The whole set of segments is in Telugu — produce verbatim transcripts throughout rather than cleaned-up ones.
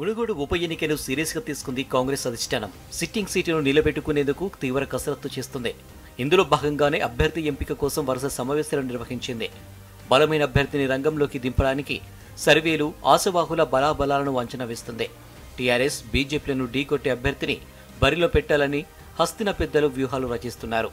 మునుగోడు ఉప ఎన్నికను సీరియస్ గా తీసుకుంది కాంగ్రెస్ అధిష్టానం. సిట్టింగ్ సీటును నిలబెట్టుకునేందుకు తీవ్ర కసరత్తు చేస్తుంది. ఇందులో భాగంగానే అభ్యర్థి ఎంపిక కోసం వరుస సమావేశాలు నిర్వహించింది. బలమైన అభ్యర్థిని రంగంలోకి దింపడానికి సర్వేలు ఆశావాహుల బలాబలాలను అంచనా వేస్తుంది. టీఆర్ఎస్ బీజేపీలను ఢీకొట్టే అభ్యర్థిని బరిలో పెట్టాలని హస్తిన పెద్దలు వ్యూహాలు రచిస్తున్నారు.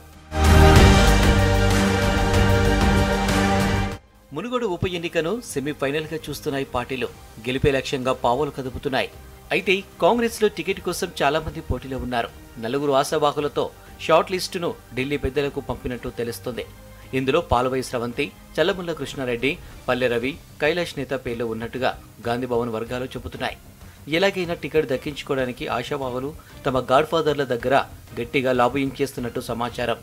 మునుగోడు ఉప ఎన్నికను సెమీఫైనల్ గా చూస్తున్నాయి పార్టీలు. గెలిపే లక్ష్యంగా పావులు కదుపుతున్నాయి. అయితే కాంగ్రెస్ లో టికెట్ కోసం చాలా మంది పోటీలో ఉన్నారు. నలుగురు ఆశావాహులతో షార్ట్ లిస్టును ఢిల్లీ పెద్దలకు పంపినట్టు తెలుస్తోంది. ఇందులో పాలవై స్రవంతి, చల్లముల్ల కృష్ణారెడ్డి, పల్లె రవి, కైలాష్ నేత పేర్లు ఉన్నట్టుగా గాంధీభవన్ వర్గాలు చెబుతున్నాయి. ఎలాగైనా టికెట్ దక్కించుకోవడానికి ఆశావాహులు తమ గాడ్ ఫాదర్ల దగ్గర గట్టిగా లాబియింగ్ చేస్తున్నట్టు సమాచారం.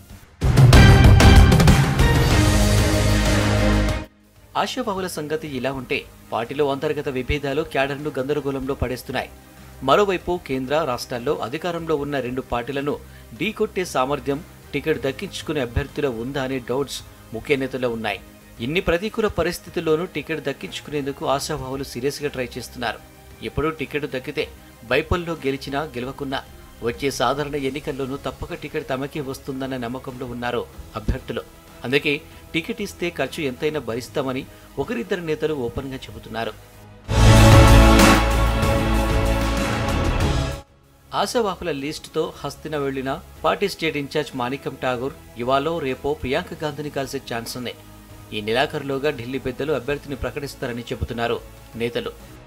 ఆశావాహుల సంగతి ఇలా ఉంటే పార్టీలో అంతర్గత విభేదాలు క్యాడర్ను గందరగోళంలో పడేస్తున్నాయి. మరోవైపు కేంద్ర రాష్ట్రాల్లో అధికారంలో ఉన్న రెండు పార్టీలను ఢీకొట్టే సామర్థ్యం టికెట్ దక్కించుకునే అభ్యర్థుల ఉందా అనే డౌట్స్ ముఖ్య నేతల్లో ఉన్నాయి. ఇన్ని ప్రతికూల పరిస్థితుల్లోనూ టికెట్ దక్కించుకునేందుకు ఆశావాహులు సీరియస్ గా ట్రై చేస్తున్నారు. ఎప్పుడూ టికెట్ దక్కితే బైపల్లో గెలిచినా గెలవకున్నా వచ్చే సాధారణ ఎన్నికల్లోనూ తప్పక టికెట్ తమకే వస్తుందన్న నమ్మకంలో ఉన్నారు అభ్యర్థులు. అందుకే టికెట్ ఇస్తే ఖర్చు ఎంతైనా భరిస్తామని ఒకరిద్దరు నేతలు ఓపెన్ గా చెబుతున్నారు. ఆశావాహుల లిస్టుతో హస్తిన వెళ్లిన party state in charge Manickam Tagore ఇవాళో రేపో ప్రియాంక గాంధీని కలిసే ఛాన్స్ ఉంది. ఈ నెలాఖరులోగా ఢిల్లీ పెద్దలు అభ్యర్థిని ప్రకటిస్తారని చెబుతున్నారు నేతలు.